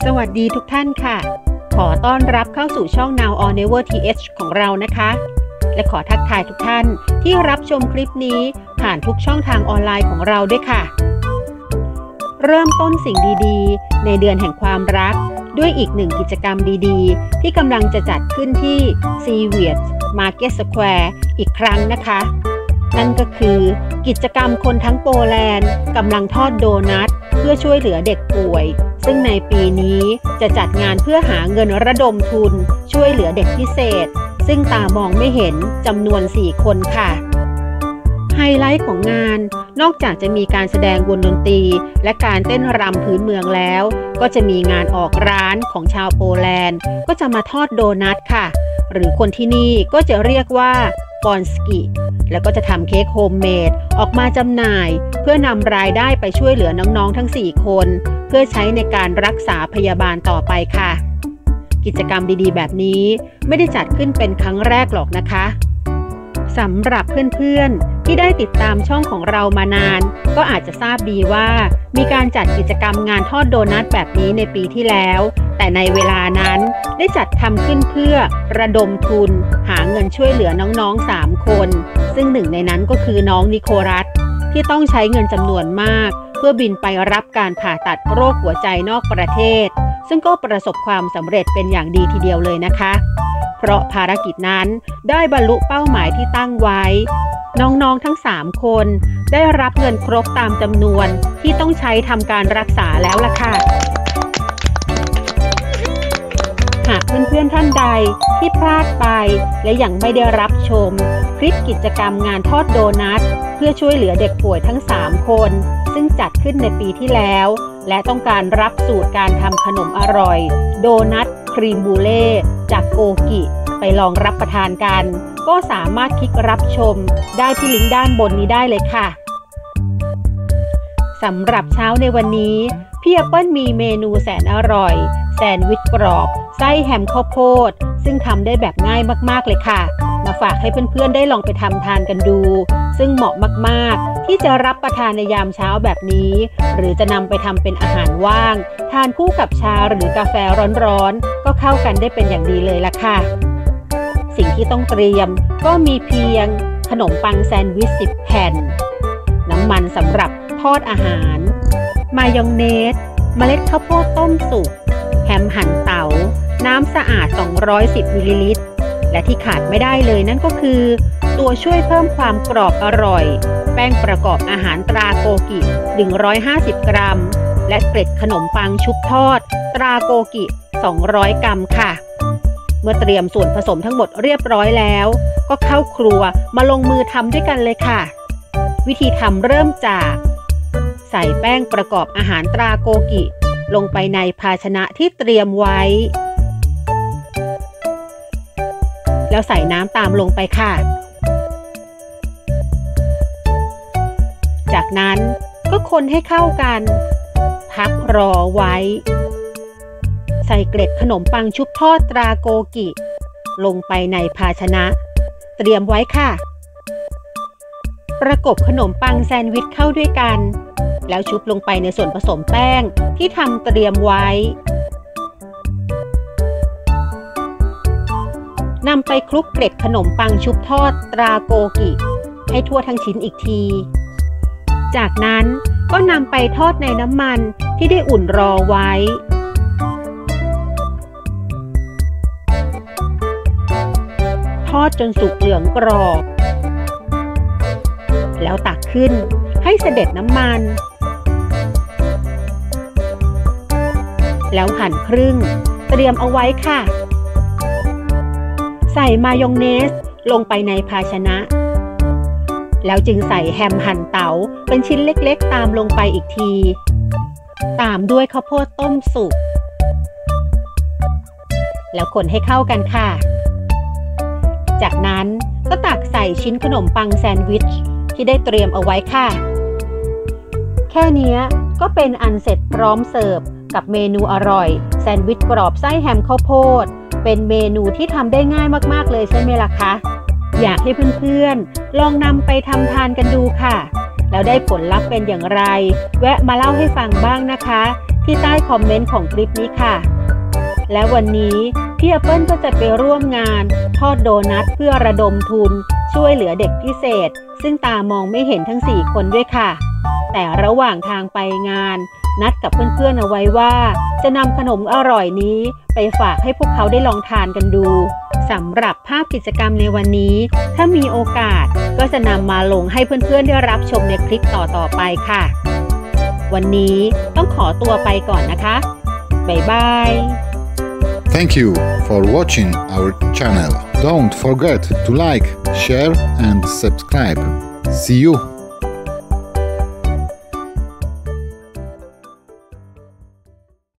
สวัสดีทุกท่านค่ะขอต้อนรับเข้าสู่ช่อง Now or Never TH ของเรานะคะและขอทักทายทุกท่านที่รับชมคลิปนี้ผ่านทุกช่องทางออนไลน์ของเราด้วยค่ะเริ่มต้นสิ่งดีๆในเดือนแห่งความรักด้วยอีกหนึ่งกิจกรรมดีๆที่กำลังจะจัดขึ้นที่ Seaweed Market Square อีกครั้งนะคะนั่นก็คือกิจกรรมคนทั้งโปแลนด์กำลังทอดโดนัทเพื่อช่วยเหลือเด็กป่วยซึ่งในปีนี้จะจัดงานเพื่อหาเงินระดมทุนช่วยเหลือเด็กพิเศษซึ่งตามองไม่เห็นจำนวน4คนค่ะไฮไลท์ของงานนอกจากจะมีการแสดงวงดนตรีและการเต้นรำพื้นเมืองแล้วก็จะมีงานออกร้านของชาวโปแลนด์ก็จะมาทอดโดนัทค่ะหรือคนที่นี่ก็จะเรียกว่าปอนสกิแล้วก็จะทำเค้กโฮมเมดออกมาจำหน่ายเพื่อนำรายได้ไปช่วยเหลือน้องๆทั้ง4คนเพื่อใช้ในการรักษาพยาบาลต่อไปค่ะกิจกรรมดีๆแบบนี้ไม่ได้จัดขึ้นเป็นครั้งแรกหรอกนะคะสำหรับเพื่อนๆที่ได้ติดตามช่องของเรามานานก็อาจจะทราบดีว่ามีการจัดกิจกรรมงานทอดโดนัทแบบนี้ในปีที่แล้วแต่ในเวลานั้นได้จัดทำขึ้นเพื่อระดมทุนหาเงินช่วยเหลือน้องๆ3คนซึ่งหนึ่งในนั้นก็คือน้องนิโคลัสที่ต้องใช้เงินจำนวนมากเพื่อบินไปรับการผ่าตัดโรคหัวใจนอกประเทศซึ่งก็ประสบความสำเร็จเป็นอย่างดีทีเดียวเลยนะคะเพราะภารกิจนั้นได้บรรลุเป้าหมายที่ตั้งไว้น้องๆทั้ง3คนได้รับเงินครบตามจำนวนที่ต้องใช้ทำการรักษาแล้วล่ะค่ะหากเพื่อนๆท่านใดที่พลาดไปและยังไม่ได้รับชมคลิปกิจกรรมงานทอดโดนัทเพื่อช่วยเหลือเด็กป่วยทั้ง3คนซึ่งจัดขึ้นในปีที่แล้วและต้องการรับสูตรการทำขนมอร่อยโดนัทครีมบูเล่จากโกกิไปลองรับประทานกันก็สามารถคลิกรับชมได้ที่ลิงก์ด้านบนนี้ได้เลยค่ะสำหรับเช้าในวันนี้พี่แอปเปิ้ลมีเมนูแสนอร่อยแซนด์วิชกรอบไส้แฮมข้าวโพดซึ่งทำได้แบบง่ายมากๆเลยค่ะมาฝากให้เพื่อนๆได้ลองไปทำทานกันดูซึ่งเหมาะมากๆที่จะรับประทานในยามเช้าแบบนี้หรือจะนำไปทำเป็นอาหารว่างทานคู่กับชาหรือกาแฟร้อนๆก็เข้ากันได้เป็นอย่างดีเลยล่ะค่ะสิ่งที่ต้องเตรียมก็มีเพียงขนมปังแซนด์วิช10แผ่นน้ำมันสำหรับทอดอาหารมายองเนสเมล็ดข้าวโพดต้มสุกแฮมหั่นเต๋าน้ำสะอาด210มิลลิลิตรและที่ขาดไม่ได้เลยนั่นก็คือตัวช่วยเพิ่มความกรอบอร่อยแป้งประกอบอาหารตราโกกิ150กรัมและเกล็ดขนมปังชุบทอดตราโกกิ200กรัมค่ะเมื่อเตรียมส่วนผสมทั้งหมดเรียบร้อยแล้วก็เข้าครัวมาลงมือทำด้วยกันเลยค่ะวิธีทำเริ่มจากใส่แป้งประกอบอาหารตราโกกิลงไปในภาชนะที่เตรียมไว้แล้วใส่น้ำตามลงไปค่ะจากนั้นก็คนให้เข้ากันพักรอไว้ใส่เกล็ดขนมปังชุบทอดตราโกกิลงไปในภาชนะเตรียมไว้ค่ะประกบขนมปังแซนด์วิชเข้าด้วยกันแล้วชุบลงไปในส่วนผสมแป้งที่ทำเตรียมไว้นำไปคลุกเกล็ดขนมปังชุบทอดตราโกกิให้ทั่วทั้งชิ้นอีกทีจากนั้นก็นำไปทอดในน้ำมันที่ได้อุ่นรอไว้ทอดจนสุกเหลืองกรอบแล้วตักขึ้นให้เสด็จน้ำมันแล้วหั่นครึ่งเตรียมเอาไว้ค่ะใส่มายองเนสลงไปในภาชนะแล้วจึงใส่แฮมหั่นเต๋าเป็นชิ้นเล็กๆตามลงไปอีกทีตามด้วยข้าวโพดต้มสุกแล้วคนให้เข้ากันค่ะจากนั้นก็ตักใส่ชิ้นขนมปังแซนด์วิชที่ได้เตรียมเอาไว้ค่ะแค่นี้ก็เป็นอันเสร็จพร้อมเสิร์ฟกับเมนูอร่อยแซนด์วิชกรอบไส้แฮมข้าวโพดเป็นเมนูที่ทำได้ง่ายมากๆเลยใช่ไหมล่ะคะอยากให้เพื่อนๆลองนำไปทำทานกันดูค่ะแล้วได้ผลลัพธ์เป็นอย่างไรแวะมาเล่าให้ฟังบ้างนะคะที่ใต้คอมเมนต์ของคลิปนี้ค่ะและวันนี้พี่แอปเปิลก็จะไปร่วมงานทอดโดนัทเพื่อระดมทุนช่วยเหลือเด็กพิเศษซึ่งตามองไม่เห็นทั้ง4คนด้วยค่ะแต่ระหว่างทางไปงานนัดกับเพื่อนๆเอาไว้ว่าจะนำขนมอร่อยนี้ไปฝากให้พวกเขาได้ลองทานกันดูสำหรับภาพกิจกรรมในวันนี้ถ้ามีโอกาสก็จะนำมาลงให้เพื่อนๆได้รับชมในคลิปต่อๆไปค่ะวันนี้ต้องขอตัวไปก่อนนะคะบ๊ายบาย Thank you for watching our channel. Don't forget to like, share and subscribe. See you